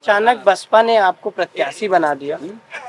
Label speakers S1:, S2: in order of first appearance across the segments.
S1: अचानक बसपा ने आपको प्रत्याशी बना दिया,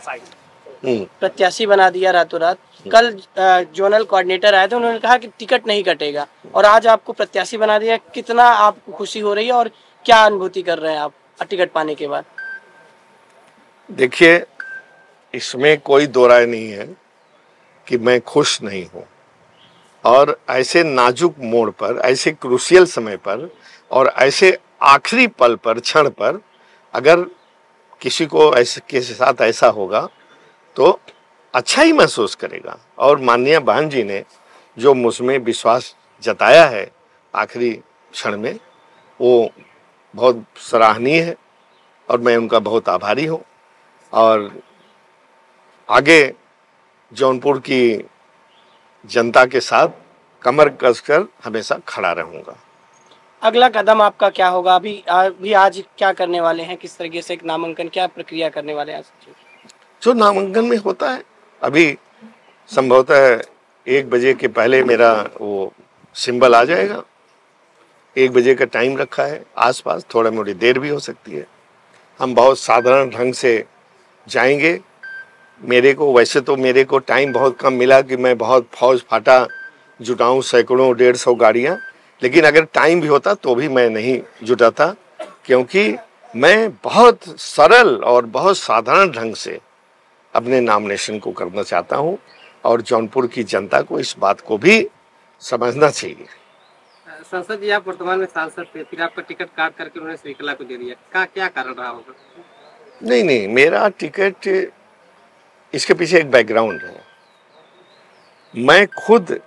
S1: रातों रात। कल जोनल कोऑर्डिनेटर आए थे, उन्होंने कहा कि टिकट नहीं कटेगा, और आज आपको प्रत्याशी बना दिया। कितना आपको खुशी हो रही है और क्या अनुभूति कर रहे हैं आप टिकट पाने के बाद?
S2: देखिए, इसमें कोई दो राय नहीं है कि मैं खुश नहीं हूं, और ऐसे नाजुक मोड़ पर, ऐसे क्रूशियल समय पर और ऐसे आखिरी पल पर, क्षण पर अगर किसी को ऐसे के साथ ऐसा होगा तो अच्छा ही महसूस करेगा। और माननीय बहन जी ने जो मुझमें विश्वास जताया है आखिरी क्षण में, वो बहुत सराहनीय है और मैं उनका बहुत आभारी हूँ। और आगे जौनपुर की जनता के साथ कमर कसकर हमेशा खड़ा रहूंगा।
S1: अगला कदम आपका क्या होगा? अभी आज क्या करने वाले हैं? किस तरीके से एक नामांकन, क्या प्रक्रिया करने वाले हैं?
S2: जो नामांकन में होता है, अभी संभवतः 1 बजे के पहले मेरा वो सिंबल आ जाएगा। 1 बजे का टाइम रखा है, आसपास थोड़ा मोड़ी देर भी हो सकती है। हम बहुत साधारण ढंग से जाएंगे। मेरे को टाइम बहुत कम मिला कि मैं बहुत फौज फाटा जुटाऊं, सैकड़ों 150 गाड़ियां, लेकिन अगर टाइम भी होता तो भी मैं नहीं जुटाता, क्योंकि मैं बहुत सरल और बहुत साधारण ढंग से अपने नॉमिनेशन को करना चाहता हूं, और जौनपुर की जनता को इस बात को भी समझना चाहिए।
S3: संसद जी, आप वर्तमान में सांसद थे, फिर आपका टिकट काट करके उन्होंने श्रीकला को दे दिया, क्या कारण रहा होगा?
S2: नहीं, मेरा टिकट, इसके पीछे एक बैकग्राउंड है। मैं खुद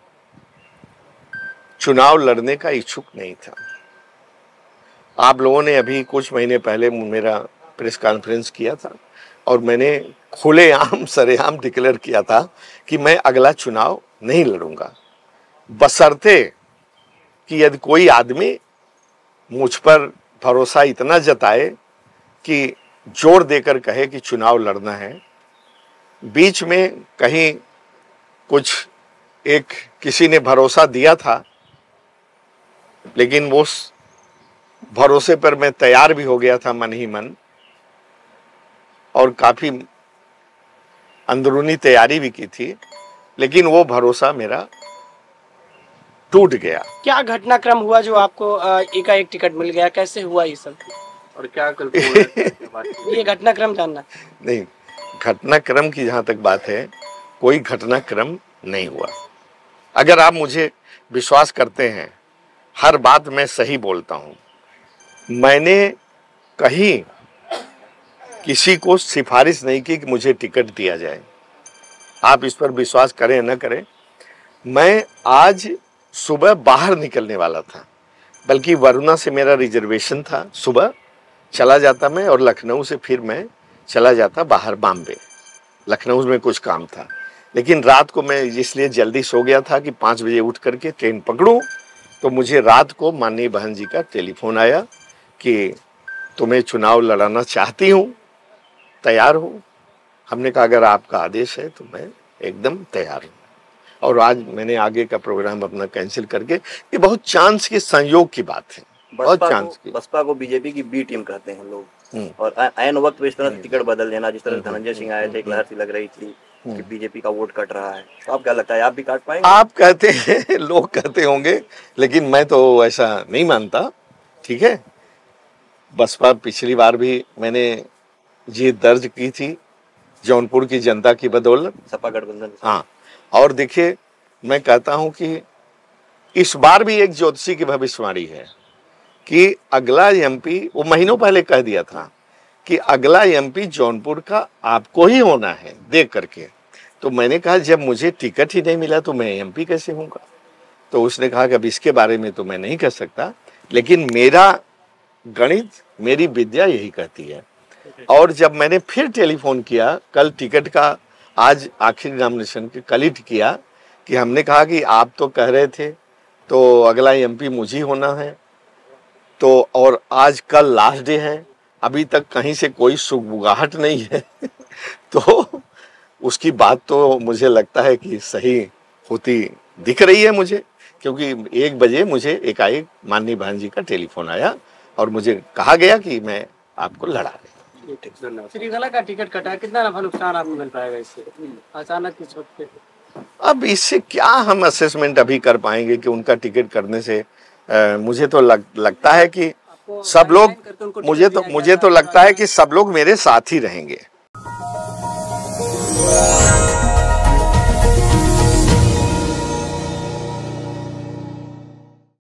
S2: चुनाव लड़ने का इच्छुक नहीं था। आप लोगों ने अभी कुछ महीने पहले मेरा प्रेस कॉन्फ्रेंस किया था, और मैंने खुलेआम सरेआम डिक्लेयर किया था कि मैं अगला चुनाव नहीं लड़ूंगा, बशर्ते कि यदि कोई आदमी मुझ पर भरोसा इतना जताए कि जोर देकर कहे कि चुनाव लड़ना है। बीच में कहीं कुछ किसी ने भरोसा दिया था, लेकिन उस भरोसे पर मैं तैयार भी हो गया था मन ही मन, और काफी अंदरूनी तैयारी भी की थी, लेकिन वो भरोसा मेरा टूट गया।
S1: क्या घटनाक्रम हुआ जो आपको एकाएक टिकट मिल गया? कैसे हुआ ये सब, और क्या ये घटनाक्रम जानना?
S2: नहीं, घटनाक्रम की जहां तक बात है, कोई घटनाक्रम नहीं हुआ। अगर आप मुझे विश्वास करते हैं, हर बात मैं सही बोलता हूं। मैंने कहीं किसी को सिफारिश नहीं की कि मुझे टिकट दिया जाए। आप इस पर विश्वास करें न करें, मैं आज सुबह बाहर निकलने वाला था, बल्कि वरुणा से मेरा रिजर्वेशन था। सुबह चला जाता मैं, और लखनऊ से फिर मैं चला जाता बाहर बॉम्बे। लखनऊ में कुछ काम था, लेकिन रात को मैं इसलिए जल्दी सो गया था कि 5 बजे उठ करके ट्रेन पकड़ूं। तो मुझे रात को माननीय बहन जी का टेलीफोन आया कि तुम्हें चुनाव लड़ाना चाहती हूं, तैयार हो? हमने कहा अगर आपका आदेश है तो मैं एकदम तैयार हूं। और आज मैंने आगे का प्रोग्राम अपना कैंसिल करके, ये बहुत चांस के संयोग की बात है, बहुत चांस की।
S4: बसपा को बीजेपी की बी टीम कहते हैं लोग, और ऐन वक्त पे इस तरह टिकट बदल देना, जिस तरह धनंजय सिंह आए थे, एक लहर सी लग रही थी कि बीजेपी का वोट कट रहा है, तो आप क्या लगता है, आप भी काट पाएंगे?
S2: आप कहते हैं, लोग कहते होंगे, लेकिन मैं तो ऐसा नहीं मानता। ठीक है, बसपा पिछली बार भी मैंने जीत दर्ज की थी जौनपुर की जनता की बदौलत,
S4: सपा गठबंधन।
S2: हाँ, और देखिए, मैं कहता हूं कि इस बार भी एक ज्योतिषी की भविष्यवाणी है कि अगला एमपी, वो महीनों पहले कह दिया था कि अगला एमपी जौनपुर का आपको ही होना है देख करके। तो मैंने कहा जब मुझे टिकट ही नहीं मिला तो मैं एमपी कैसे होऊंगा? तो उसने कहा कि अब इसके बारे में तो मैं नहीं कह सकता, लेकिन मेरा गणित, मेरी विद्या यही कहती है। और जब मैंने फिर टेलीफोन किया, कल टिकट का, आज आखिरी नॉमिनेशन के कल ही किया, कि हमने कहा कि आप तो कह रहे थे तो अगला एमपी मुझे होना है, तो और आज कल लास्ट डे है, अभी तक कहीं से कोई सुगबुगाहट नहीं है तो उसकी बात तो मुझे लगता है कि सही होती दिख रही है मुझे, क्योंकि 1 बजे मुझे एकाएक माननीय बहन जी का टेलीफोन आया और मुझे कहा गया कि मैं आपको लड़ा दें।
S3: धन्यवाद।
S1: श्रीकला का टिकट कटा है, कितना नफा नुकसान आपको मिल पाएगा इससे अचानक इस वक्त पे?
S2: अब इससे क्या हम असेसमेंट अभी कर पाएंगे कि उनका टिकट करने से मुझे तो लगता है कि सब लोग, मुझे तो लगता है कि सब लोग मेरे साथ ही रहेंगे।